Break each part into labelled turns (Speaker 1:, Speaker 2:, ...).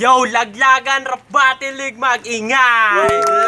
Speaker 1: Yo, laglagan, rap battle league, mag-ingay!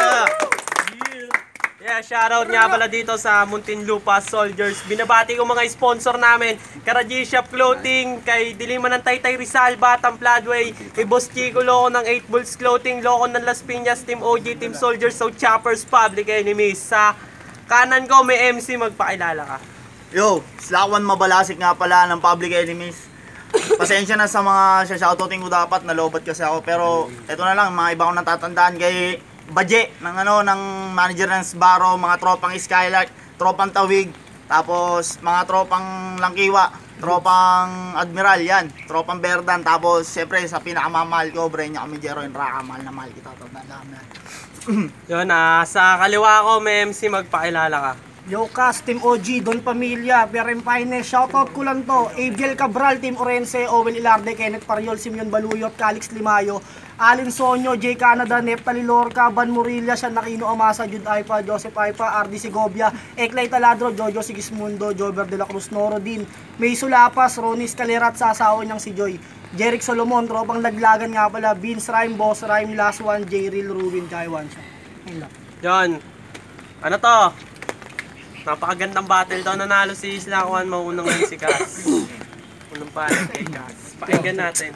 Speaker 1: Yeah, shoutout nga pala dito sa Muntinlupa Soldiers. Binabati ko mga sponsor namin, Karaji Shop Clothing, kay Diliman ng Taytay Rizal, Batang Floodway, kay Boss Chico Loco ng 8 Bulls Clothing, Loco ng Las Piñas, Team OG, Team Soldiers, South Choppers, Public Enemies. Sa kanan ko may MC, magpakilala ka.
Speaker 2: Yo, Slakwan Mabalasik nga pala ng Public Enemies. Pasensya na sa mga shoutouting ko dapat, nalobat kasi ako. Pero eto na lang, mga iba kong natatandaan kay Baje ng manager ng Sbarro, mga tropang Skylark, tropang Tawig, tapos mga tropang Langkiwa, tropang Admiral yan, tropang Berdan, tapos siyempre sa pinakamamahal ko, Brenya Kamijero, mahal na mahal kita, tandaan na.
Speaker 1: Yun, sa kaliwa ko may MC, magpakilala ka.
Speaker 3: Yo, Kas, Team OG, Don Pamilya, Berem Paine, shoutout ko lang to. Abiel Cabral, Team Orense, Owel Ilarde, Kenneth Pariol, Simeon Baluyot, Calix Limayo, Alin Sonyo, J. Canada, Neftali Lorca, Van Murilla, Sean Aquino Amasa, Jude Aipa, Joseph Aipa, RD Segovia, Eklay Taladro, Jojo Sigismundo, Jover de la Cruz, Noro Din, May Sulapas, Ronis Calerat, sa asawa niyang si Joy, Jeric Solomon, tropang laglagan nga pala, Vince Rhyme, Boss Rhyme, Last One, J. Real, Ruben, Kaiwan siya.
Speaker 1: John, ano to? Napakagandang battle daw, nanalo si Slakwan, maunang ngayon si Kas. Unang paano kay Kas. Pakinggan natin.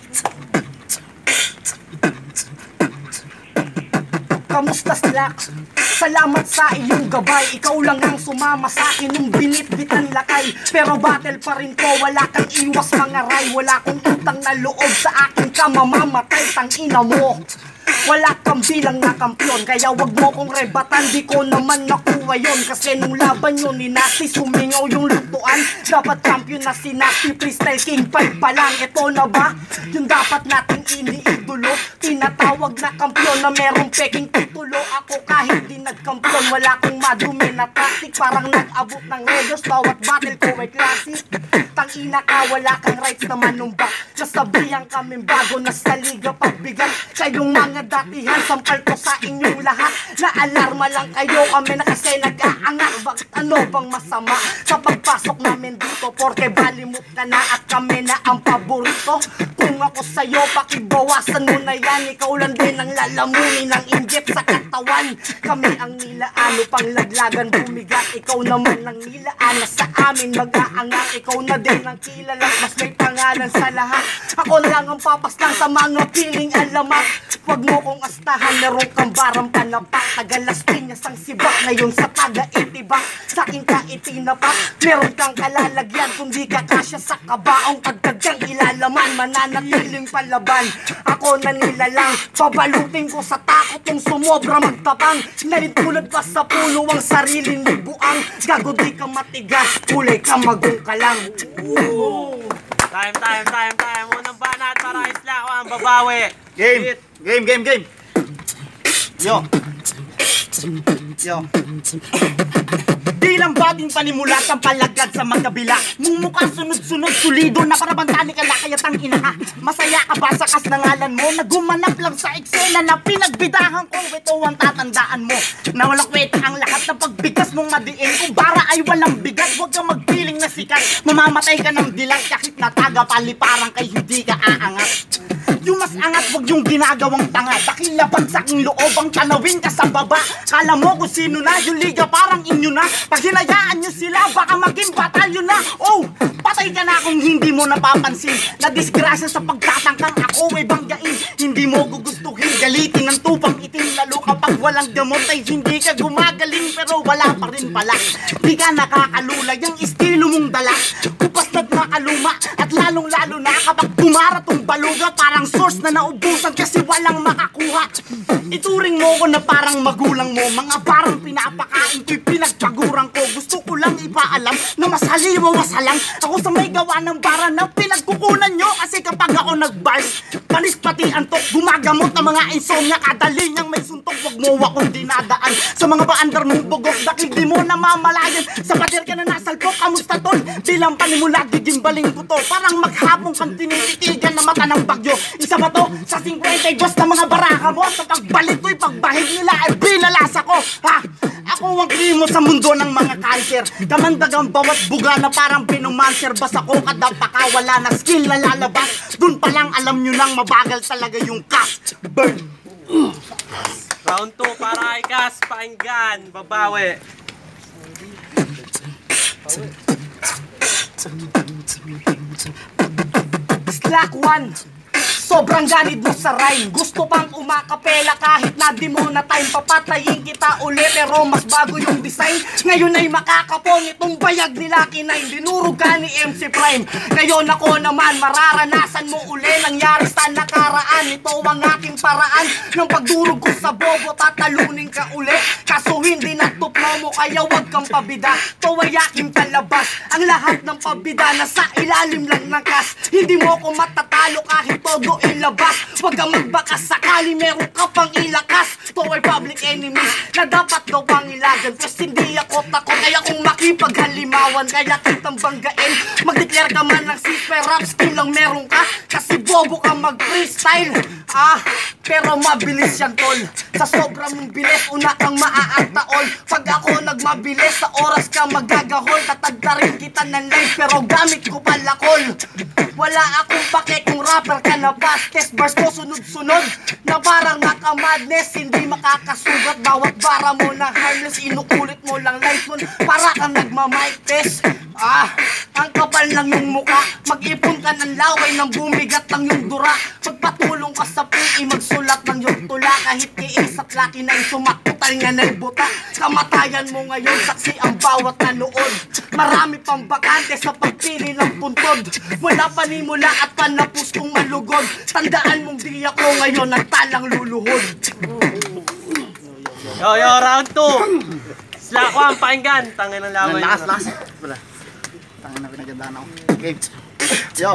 Speaker 3: Kamusta Slak? Salamat sa iyong gabay. Ikaw lang ang sumama sa akin nung binitbitan lakay. Pero battle pa rin ko, wala kang iwas mga ray. Wala kong utang na loob sa akin ka mamamatay, tangina mo. Wala kang bilang na kampiyon, kaya wag mo kong rebatan. Di ko naman nakuha yon, kasi nung laban yun ni Nasty, sumingaw yung lutuan. Dapat champion na si Nasty, freestyle king 5 pa lang. Ito na ba? Yung dapat nating iniidolo. Tinatawag na kampiyon na merong peking titulo. Ako kahit di nagkampiyon, wala kong madumi na tactic. Parang nag-abot ng redos, bawat battle ko ay classic. Tangina ka, wala kang rights na manumbak. Nasabihan kaming bago na sa liga pagbigat. Kayong mga datihan, sampal ko sa inyong lahat. Na alarma lang kayo, kami na kasi nag-aangat. Bakit ano bang masama sa pagpasok namin dito? Porke balimut ka na at kami na ang paborito. Kung ako sa'yo, pakibawasan mo na yan. Ikaw lang din ang lalamunin ng inject sa katawan. Kami ang nilaano pang laglagan bumigat. Ikaw naman ang nilaana sa amin mag-aangat. Ikaw na din ang kilala, mas may pangalan sa lahat. Ako lang ang papaslang sa mga piling alamat. Wag mo kong astahan, meron kang barang panapak. Tagalas Piñas ang sibak, ngayon sa taga-itibak. Sa aking kaitinapak, meron kang kalalagyan. Kung di ka kasya sa kabaong, kagdagang ilalaman. Mananatiling palaban, ako na nilalang. Pabalutin ko sa takot kung sumobra magtabang. Naitulad pa sa puno ang sariling buang. Gago di ka matigas, kulay ka magong ka lang.
Speaker 1: Time. Unang banat para Slakwan, babawi.
Speaker 2: Game. Yo. Di lang bating panimulat ang palagad sa magkabila. Mung mukha sunod-sunod, sulido na parabantani ka kaya tang ina. Masaya ka ba sa kasnangalan mo? Nagumanap lang sa eksena na pinagbidahan ko. Ito ang tatandaan mo na walang kwenta ang lahat ng pagbigkas mong madiin. Kung bara ay walang bigat, huwag kang magpiling na sikat. Mamamatay ka ng dilag kahit nataga paliparang kay hindi ka aangat. Yung mas angat, wag yung ginagawang tanga. Dakilabag sa aking loob ang tanawin ka sa baba. Kala mo kung sino na, yung liga parang inyo na. Pag hinayaan nyo sila, baka maging batalyon na. Oh, patay ka na kung hindi mo napapansin na disgrasya sa pagtatangkang ako ay banggain. Hindi mo gugustuhin, galitin ng tupang itim. Lalo kapag walang gamot ay hindi ka gumagaling. Pero wala pa rin pala, di ka nakakalula. Yung estilo mong dala, kupas na nakaluma. At lalong-lalo na kapag tumaratong baluga, parang source na naubusan kasi walang makakuha. Ituring mo ko na parang magulang mo. Mga parang pinapakain ko'y pinagpagurang ko. Gusto ko lang ipaalam na mas haliwa wasalang ako sa may gawa ng bara na pinagkukunan nyo. Kasi kapag ako nag-bars, panis pati antok, gumagamot ng mga insomnia. Kadali niyang may suntok, wag mo akong dinadaan sa mga baandar mong bugok. Dakig di mo namamalayan, sa pader ka na nasalpok. Kamusta tol? Bilang panimula, gigimbaling ko to. Parang maghapong kang tinititigan na mata ng bagyo. Isa ba to? Sa 52 na mga baraka mo. Sa pagbalik ko'y pagbahig nila ay binalas ako. Ha? Ako ang krimo sa mundo ng mga cancer. Kamandagang bawat buga na parang pinumanser. Basta ko kadapaka, wala na skill na lalabas. Dun pa lang alam nyo nang mabagal talaga yung cast. Burn!
Speaker 1: Round 2 para kay Cass, pakinggan, babawi.
Speaker 3: Slack 1. Sobrang ganid mo sa rhyme. Gusto pang umakapela kahit na di mo na time. Papatayin kita uli pero mas bago yung design. Ngayon ay makakapong itong bayag nila kinain. Dinurog ka ni MC Prime. Ngayon ako naman mararanasan mo uli. Nangyari sa nakaraan. Ito ang aking paraan. Nang pagdurog ko sa bobo tatalunin ka uli. Kaso hindi natupno mo kaya wag kang pabida. Ito ay aking palabas. Ang lahat ng pabida na sa ilalim lang ng kas. Hindi mo ko matatalo kahit todo ilabas. Huwag kang magbakas sakali meron ka pang ilakas. Ito ay public enemies na dapat daw pang ilagan. Plus hindi ako takot kaya kung makipaghalimawan. Kaya kitang banggain. Mag-declare ka man ng super rap skill lang meron ka. Kasi bobo ka mag-freestyle. Pero mabilis yan tol. Sa sobrang mong bilis una kang maaantaol. Pag ako nagmabilis sa oras ka magagahol. Tatagda rin kita ng life pero gamit ko palakol. Wala akong pake kung rapper ka na fastest bars ko sunod-sunod na parang naka-madness. Hindi makakasugat bawat bara mo na harness. Inukulit mo lang life mo para kang nagma-mic test. Ang kapal lang yung muka. Mag-ipon ka ng laway nang bumigat lang yung dura. Pagpatulong ka sa PE magsulat ng yung tula. Kahit kiis at laki na isumakutal nga na buta. Kamatayan mo ngayon saksi ang bawat nanood. Marami pang bakante sa pagpili ng puntod. Wala panimula at panapos kong malugod. Tandaan mong di ako ngayon ang talang luluhod.
Speaker 1: Yo, round 2. Slack 1, pakinggan. Tangin ng laban.
Speaker 2: Last. Tangin na pinagandaan ako. Okay. Yo.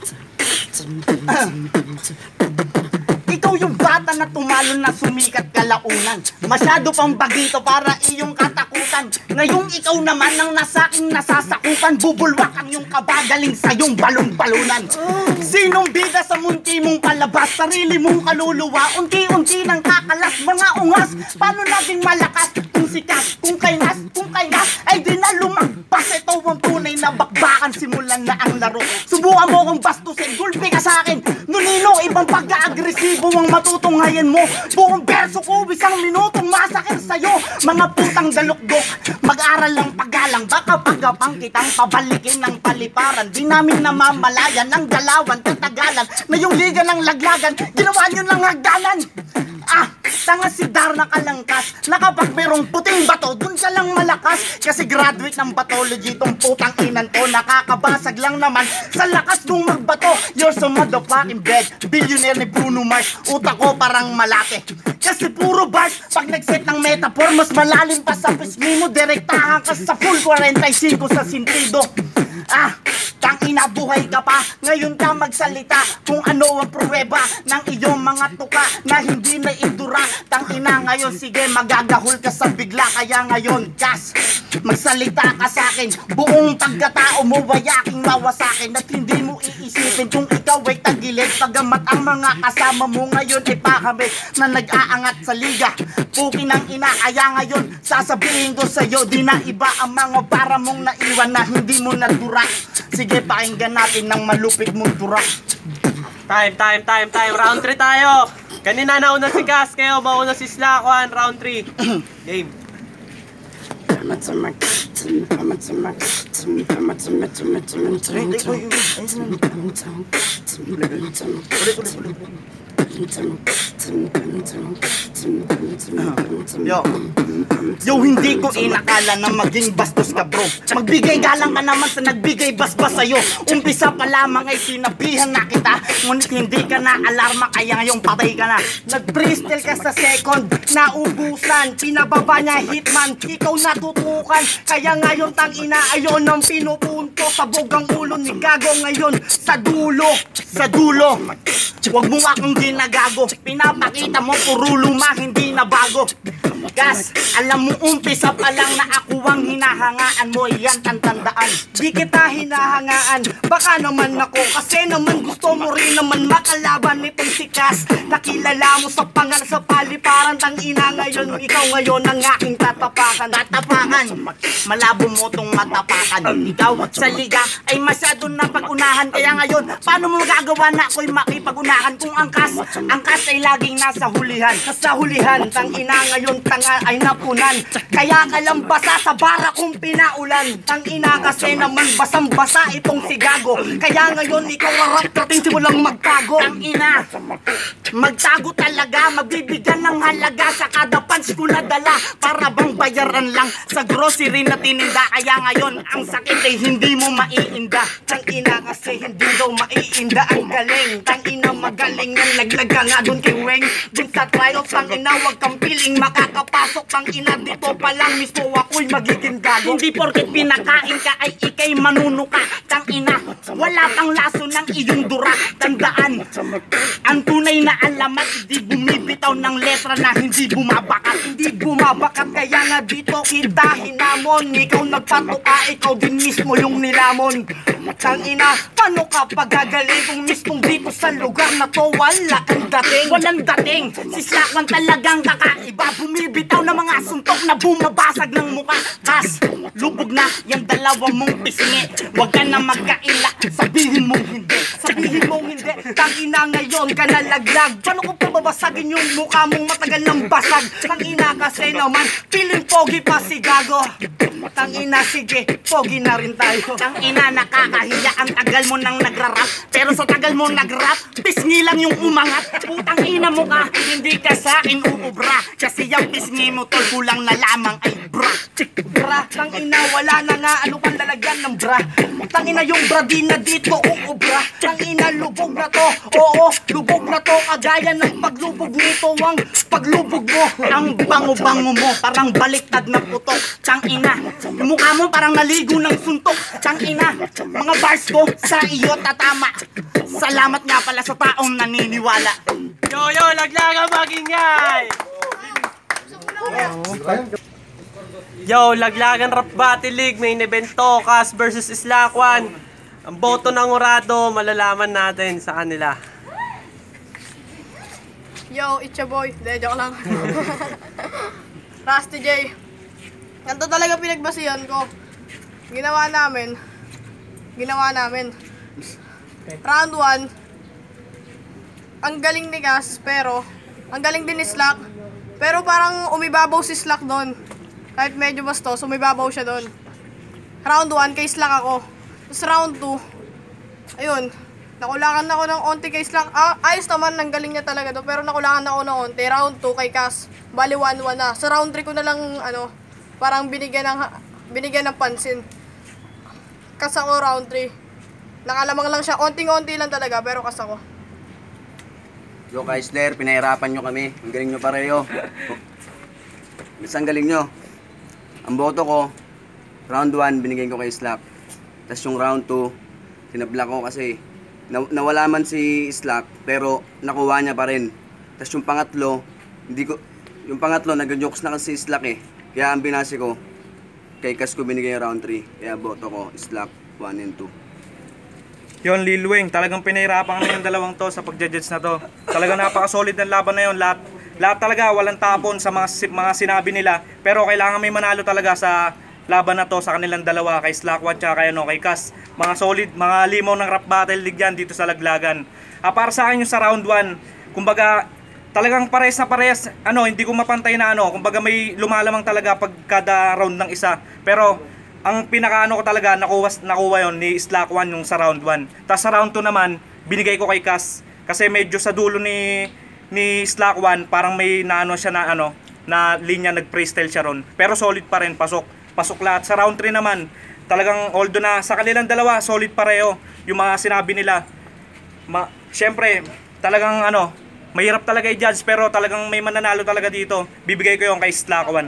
Speaker 2: Ikaw yung bata na tumalon na sumikat kalaunan. Masyado pang bagito para iyong katakutan. Ngayong ikaw naman ang nasaking nasasakupan. Bubulwakan yung kabagaling sa iyong balon-balunan. Sinong bida sa munti mong palabas? Sarili mong kaluluwa. Unti-unti nang kakalas mga ungas. Paano naging malakas? Kung sikat, kung kainas ay di na lumagpas. Ito ang tunay na bakbakan. Simulan na ang laro. Subukan mo kung bastusin. Gulpi ka sa akin. Nunino, ibang pagka-agresibo ang matutunghayan mo. Buong verso ko, isang minutong masakit sa'yo. Mga putang dalukdok, mag-aral lang pagalang. Baka pagapang kitang pabalikin ng paliparan. Di namin namamalayan ng galawan, katagalan. Na yung liga ng laglagan, ginawa nyo ng hagdanan. Tanga si Dar na kalangkas. Nakapag merong puting bato, dun ka lang malakas. Kasi graduate ng pathology tong putang inan to. Nakakabasag lang naman sa lakas nung magbato. You're so motherfucking bad. Billionaire ni Bruno Mars. Utak ko parang malate. Kasi puro bars. Pag nag-set ng metaphor, mas malalim pa sa pisngi mo. Direktahan ka sa full 45 sa sintido. Tangina, buhay ka pa. Ngayon ka magsalita kung ano ang pruweba ng iyong mga tuka na hindi na idura. Tangina, ngayon sige magagahol ka sa bigla. Kaya ngayon, Cass, magsalita ka sa akin. Buong pagkatao mo ay aking mawasakin. At hindi mo iisipin kung ikaw ay tagilid. Pagamat ang mga kasama mo ngayon ay pahamit na nag-aangat sa liga. Pukin ang ina, kaya ngayon sasabihin ko sa'yo, di na iba ang mga para mong naiwan na hindi mo nadura. Sige, pakinggan natin ng malupit mong dura.
Speaker 1: Time. Round 3 tayo. Kanina nauna si Cass, kayo mauna si Slack 1. Round 3. Game.
Speaker 2: Yo, hindi ko inakala na maging bastos ka bro. Magbigay galang ka naman sa nagbigay basbas sa'yo. Umpisa pa lamang ay sinabihan na kita. Ngunit hindi ka na alarma kaya ngayong patay ka na. Nag-freestyle ka sa second, naubusan. Pinababa niya hitman, ikaw natutukan. Kaya ngayon tang ina ayon ang pinupunto. Sabog ang ulo ni Gago ngayon sa dulo. Huwag mo akong ginagago. Pinapakita mo puro luma, hindi na bago. Gas, alam mo umpisa pa lang na ako ang hinahangaan mo, yan ang tandaan.
Speaker 3: Di kita hinahangaan, baka naman ako, kasi naman gusto mo rin naman makalaban nitong si Cass. Nakilala mo sa pangal sa paliparan, tangina ngayon, ikaw ngayon ang aking tatapakan.
Speaker 2: Tatapakan, malabo mo tong matapakan. Ikaw sa liga ay masyado na pag-unahan, kaya ngayon, paano mo magagawa na ako'y makipag-unahan kung ang Cass ay laging nasa hulihan.
Speaker 3: Sa hulihan, tangina ngayon, tanga ay napunan. Kaya ka lang basa sa bara kung pinaulan. Tangina kasi naman basang-basa itong si Gago. Kaya ngayon, ikaw harap natin simulang magtago.
Speaker 2: Tangina, magtago talaga, mabibigyan ng halaga sa kada punch ko na dala, para bang bayaran lang sa grocery na tininda. Kaya ngayon, ang sakit ay hindi mo maiinda.
Speaker 3: Tangina kasi hindi daw maiinda ang galing. Tangina magaling ng laglag ka nga dun kay Weng. Dun sa trial, tangina wag kang piling makakapasok. Tangina dito pa lang mismo ako'y magiging gago.
Speaker 2: Hindi porket pinakain ka ay ikay manunuka. Tangina, wala pang laso ng iyong dura. Tandaan, ang tunay na alamat, hindi bumibitaw ng letra na hindi bumabakat.
Speaker 3: Hindi bumabakat kaya nga dito kita hinamon. Ikaw nagpatuka, ikaw din mismo yung nilamon. Tangina, paano ka pagagaling kung mismong dito sa lugar na to wala ang dating?
Speaker 2: Walang dating, si Slackman talagang kakaiba. Bumibitaw ng mga suntok na bumabasag ng mukha. Kas, lubog na yung dalawang mong pisngi. Huwag ka na magkaila, sabihin mong hindi.
Speaker 3: Sabihin mong hindi, tangina ngayon ka nalaglag. Paano ko pababasagin yung mukha mong matagal ng basag? Tangina kasi naman, piling pogi pa si Gago. Tangina sige, pogi na rin tayo.
Speaker 2: Tangina, nakakahiya ang tagal mo nang nagrarap. Pero sa tagal mo nagrap, pisngi lang yung umangat. Putang ina mo ka, hindi ka sa akin uubra. Kasi yung pisngi mo tol, kulang na lamang ay bra.
Speaker 3: Bra, tangina wala na nga ano pang lalagyan ng bra. Tangina yung bra di na dito uubra. Tangina lubog na to, oo, lubog na to. Kagaya ng paglubog nito ang paglubog mo.
Speaker 2: Ang bango-bango mo, parang baliktad na putok. Tangina, mukha mo parang naligo ng suntok. Tangina, mga bars ko sa iyo tatama. Salamat nga pala sa taong naniniwala.
Speaker 1: Yo, laglagan magingay! Yo, Laglagan Rap Battle League, main event to, Cass versus Slakwan. Ang boto ng Orado, malalaman natin sa kanila.
Speaker 4: Yo, it's your boy. De, joke lang. Rusty J. Ganito talaga pinagbasihan ko. Ginawa namin. Round 1. Ang galing ni Cass, pero ang galing din ni Slack. Pero parang umibabaw si Slack doon. Kahit medyo bastos, umibabaw siya doon. Round 1, kay Slack ako. Tapos round 2, ayun, nakulangan ako ng onti kay Slack. Ayos naman, ang galing niya talaga doon. Pero nakulangan ako ng onti. Round 2 kay Cass, bali 1-1 na. Sa round 3 ko na lang, parang binigyan ng pansin. Cass ako round 3. Nakalamang lang siya, onting-onti lang talaga, pero Cass ako.
Speaker 5: Yo, Kaisler, pinahirapan nyo kami. Ang galing nyo pareho. Mas ang galing nyo. Ang boto ko, round 1, binigay ko kay Slack. Tapos yung round 2, tinabla ko kasi nawala man si Slack, pero nakuha niya pa rin. Tapos yung pangatlo, nag-jokes na kasi si Slack eh. Kaya ang binasi ko, kay Cass ko binigay yung round 3. Kaya boto ko, Slack 1 and 2.
Speaker 6: Yon, Lil Weng, talagang pinahirapan na yung dalawang to sa pagja-judge na to. Talagang napaka-solid ng laban na yun. Lahat talaga walang tapon sa mga sinabi nila. Pero kailangan may manalo talaga sa laban na to sa kanilang dalawa, kay Slakwan at kay Cass. Mga solid, mga limaw ng rap battle league yan dito sa Laglagan. Para sa akin yung sa round 1, kumbaga talagang pares na pares, hindi ko mapantay na kumbaga may lumalamang talaga pag kada round ng isa. Pero ang pinakaano ko talaga, nakuha yon ni Slakwan yung sa round 1. Tapos sa round 2 naman, binigay ko kay Cass. Kasi medyo sa dulo ni Slakwan, parang may naano siya na linya, nag-freestyle siya ron. Pero solid pa rin, pasok lahat. Sa round 3 naman, talagang although na sa kanilang dalawa, solid pareho yung mga sinabi nila. Siyempre, talagang mahirap talaga i-judge, pero talagang may mananalo talaga dito. Bibigay ko yung kay Slakwan.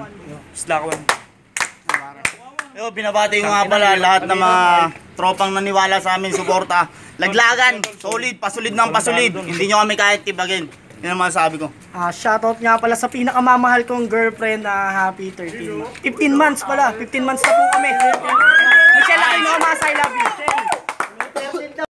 Speaker 2: Yo, binabati ko nga pala lahat ng mga tropang naniwala sa amin, suporta. Laglagan, solid, pasulid ng pasulid. Hindi nyo kami kahit tibagin. Yan ang masasabi ko.
Speaker 3: Shoutout nga pala sa pinakamamahal kong girlfriend na happy 13 months. 15 months pala. 15 months na po kami. Michelle Aquino, mas I love you.